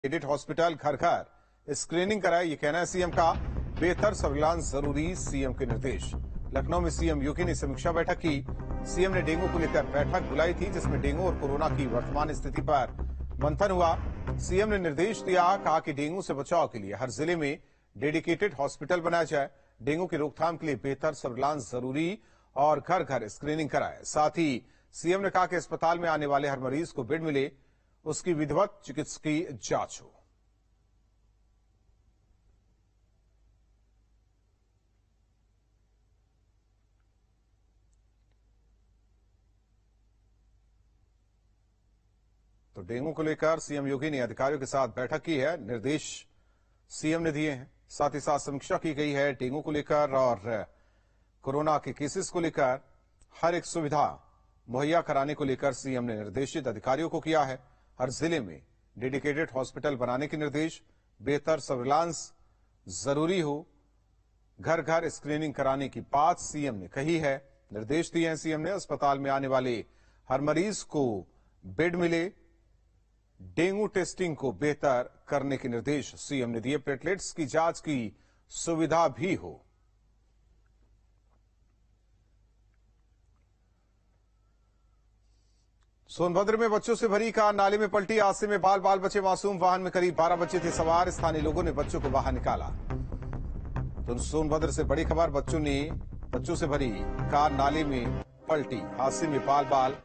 Edit hospital घर घर screening कराए, ये कहना है सीएम का। बेहतर सर्विलांस जरूरी, सीएम के निर्देश। लखनऊ में सीएम योगी ने समीक्षा बैठक की। सीएम ने डेंगू को लेकर बैठक बुलाई थी, जिसमें डेंगू और कोरोना की वर्तमान स्थिति पर मंथन हुआ। सीएम ने निर्देश दिया, कहा कि डेंगू से बचाव के लिए हर जिले में डेडिकेटेड हॉस्पिटल बनाया जाए। डेंगू की रोकथाम के लिए बेहतर सर्विलांस जरूरी और घर घर स्क्रीनिंग कराए। साथ ही सीएम ने कहा कि अस्पताल में आने वाले हर मरीज को बेड मिले, उसकी विधिवत चिकित्सकीय जांच हो। तो डेंगू को लेकर सीएम योगी ने अधिकारियों के साथ बैठक की है, निर्देश सीएम ने दिए हैं। साथ ही साथ समीक्षा की गई है डेंगू को लेकर और कोरोना के केसेस को लेकर हर एक सुविधा मुहैया कराने को लेकर सीएम ने निर्देशित अधिकारियों को किया है। हर जिले में डेडिकेटेड हॉस्पिटल बनाने के निर्देश, बेहतर सर्विलांस जरूरी हो, घर घर स्क्रीनिंग कराने की बात सीएम ने कही है। निर्देश दिए हैं सीएम ने, अस्पताल में आने वाले हर मरीज को बेड मिले, डेंगू टेस्टिंग को बेहतर करने के निर्देश सीएम ने दिए। प्लेटलेट्स की जांच की सुविधा भी हो। सोनभद्र में बच्चों से भरी कार नाले में पलटी, हादसे में बाल बाल बचे मासूम। वाहन में करीब 12 बच्चे थे सवार। स्थानीय लोगों ने बच्चों को बाहर निकाला। तो सोनभद्र से बड़ी खबर, बच्चों से भरी कार नाले में पलटी, हादसे में बाल बाल